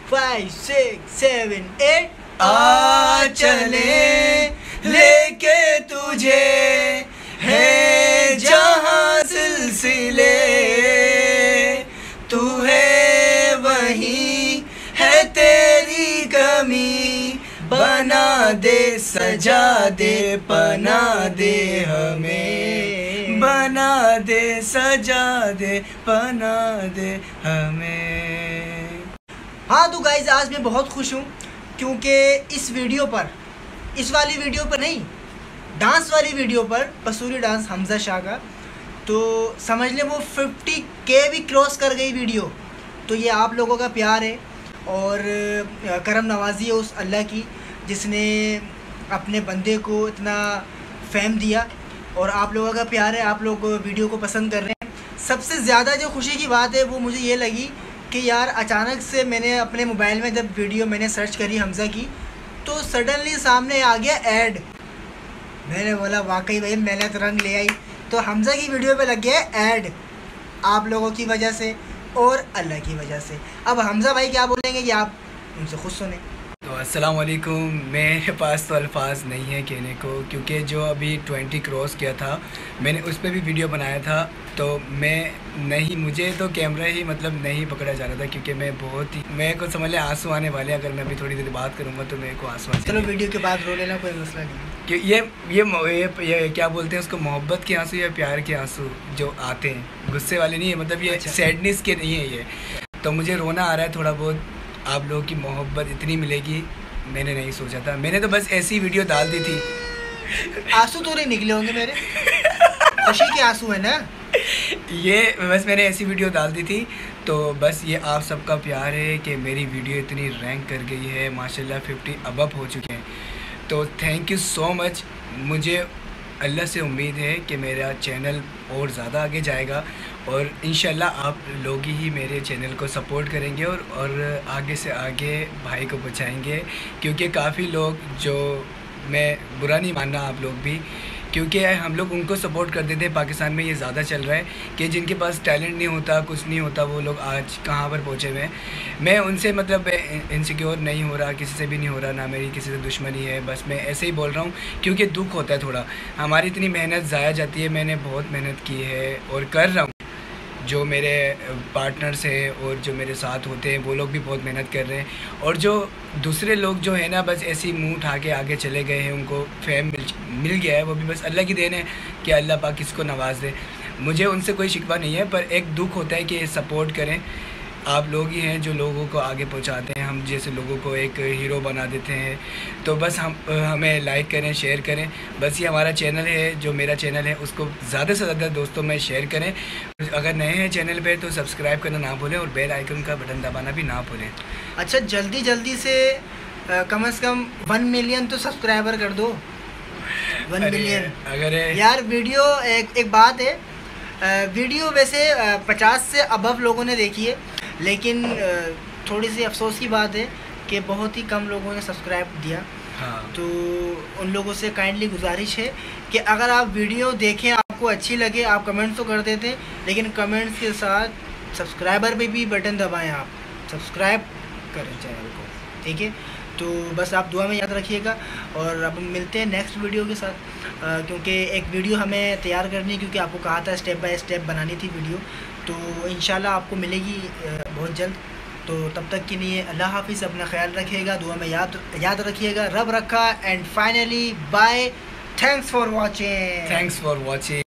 5 6 7 8 आ चले लेके तुझे है जहाँ सिलसिले, तू है वही है तेरी कमी, बना दे सजा दे पना दे हमें, बना दे सजा दे पना दे हमें। हाँ तो गाइज आज मैं बहुत खुश हूँ क्योंकि इस वीडियो पर, इस वाली वीडियो पर नहीं, डांस वाली वीडियो पर, पसूरी डांस हमजा शाह का, तो समझ लें वो 50K भी क्रॉस कर गई वीडियो। तो ये आप लोगों का प्यार है और करम नवाजी है उस अल्लाह की जिसने अपने बंदे को इतना फेम दिया, और आप लोगों का प्यार है, आप लोग वीडियो को पसंद कर रहे हैं। सबसे ज़्यादा जो खुशी की बात है वो मुझे ये लगी कि यार अचानक से मैंने अपने मोबाइल में जब वीडियो मैंने सर्च करी हमज़ा की, तो सडनली सामने आ गया ऐड। मैंने बोला वाकई भाई मैंने तो रंग ले आई। तो हमज़ा की वीडियो पे लग गया है ऐड, आप लोगों की वजह से और अल्लाह की वजह से। अब हमज़ा भाई क्या बोलेंगे कि आप उनसे खुद सुने। तो अस्सलाम वालेकुम। मेरे पास तो अल्फाज नहीं है कहने को, क्योंकि जो अभी 20 क्रॉस किया था मैंने उस पर भी वीडियो बनाया था, तो मुझे तो कैमरा ही मतलब नहीं पकड़ा जा रहा था, क्योंकि मैं बहुत ही, मेरे को समझ लें आंसू आने वाले। अगर मैं अभी थोड़ी देर बात करूँगा तो मेरे को आंसू आ। चलो वीडियो के बाद रो लेना, कोई मसला नहीं। कि ये क्या बोलते हैं उसको, मोहब्बत के आंसू या प्यार के आंसू जो आते हैं, गुस्से वाले नहीं है, मतलब ये सैडनेस के नहीं है ये। तो मुझे रोना आ रहा है थोड़ा बहुत। आप लोगों की मोहब्बत इतनी मिलेगी मैंने नहीं सोचा था। मैंने तो बस ऐसी वीडियो डाल दी थी। आंसू तो नहीं निकले होंगे मेरे, खुशी के आंसू है ना ये बस मैंने ऐसी वीडियो डाल दी थी। तो बस ये आप सबका प्यार है कि मेरी वीडियो इतनी रैंक कर गई है, माशाल्लाह 50 अबव हो चुके हैं। तो थैंक यू सो मच। मुझे अल्लाह से उम्मीद है कि मेरा चैनल और ज़्यादा आगे जाएगा, और इंशाल्लाह आप लोग ही मेरे चैनल को सपोर्ट करेंगे और आगे से आगे भाई को पहुँचाएँगे। क्योंकि काफ़ी लोग, जो मैं बुरा नहीं मानना आप लोग भी, क्योंकि हम लोग उनको सपोर्ट कर देते हैं। पाकिस्तान में ये ज़्यादा चल रहा है कि जिनके पास टैलेंट नहीं होता, कुछ नहीं होता, वो लोग आज कहाँ पर पहुँचे हुए हैं। मैं उनसे मतलब इनसिक्योर नहीं हो रहा, किसी से भी नहीं हो रहा, ना मेरी किसी से दुश्मनी है, बस मैं ऐसे ही बोल रहा हूँ क्योंकि दुख होता है थोड़ा। हमारी इतनी मेहनत ज़ाया जाती है, मैंने बहुत मेहनत की है और कर रहा हूँ। जो मेरे पार्टनर्स हैं और जो मेरे साथ होते हैं वो लोग भी बहुत मेहनत कर रहे हैं, और जो दूसरे लोग जो है ना बस ऐसे ही मुंह उठा के आगे चले गए हैं, उनको फेम मिल गया है, वो भी बस अल्लाह की देन है कि अल्लाह पाक किसको नवाज दे। मुझे उनसे कोई शिकवा नहीं है, पर एक दुख होता है कि सपोर्ट करें। आप लोग ही हैं जो लोगों को आगे पहुंचाते हैं, हम जैसे लोगों को एक हीरो बना देते हैं। तो बस हमें लाइक करें, शेयर करें। बस ये हमारा चैनल है, जो मेरा चैनल है उसको ज़्यादा से ज़्यादा दोस्तों में शेयर करें। अगर नए हैं चैनल पे तो सब्सक्राइब करना ना भूलें और बेल आइकन का बटन दबाना भी ना भूलें। अच्छा जल्दी से कम से कम 1 मिलियन तो सब्सक्राइबर कर दो। 1 मिलियन अगर यार वीडियो एक बात है, वीडियो वैसे 50 से अबव लोगों ने देखी है, लेकिन थोड़ी सी अफसोस की बात है कि बहुत ही कम लोगों ने सब्सक्राइब दिया। हाँ। तो उन लोगों से काइंडली गुजारिश है कि अगर आप वीडियो देखें, आपको अच्छी लगे, आप कमेंट्स तो कर देते हैं, लेकिन कमेंट्स के साथ सब्सक्राइबर पे भी बटन दबाएं, आप सब्सक्राइब करें चैनल को, ठीक है। तो बस आप दुआ में याद रखिएगा, और अब मिलते हैं नेक्स्ट वीडियो के साथ। क्योंकि एक वीडियो हमें तैयार करनी है, क्योंकि आपको कहा था स्टेप बाय स्टेप बनानी थी वीडियो, तो इंशाल्लाह आपको मिलेगी बहुत जल्द। तो तब तक के लिए अल्लाह हाफिज़, अपना ख्याल रखिएगा, दुआ में याद रखिएगा, रब रखा। And finally bye, thanks for watching.